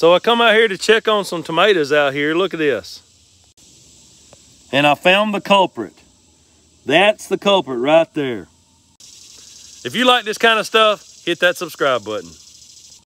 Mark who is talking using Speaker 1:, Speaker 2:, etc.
Speaker 1: So I come out here to check on some tomatoes out here. Look at this. And I found the culprit. That's the culprit right there. If you like this kind of stuff, hit that subscribe button.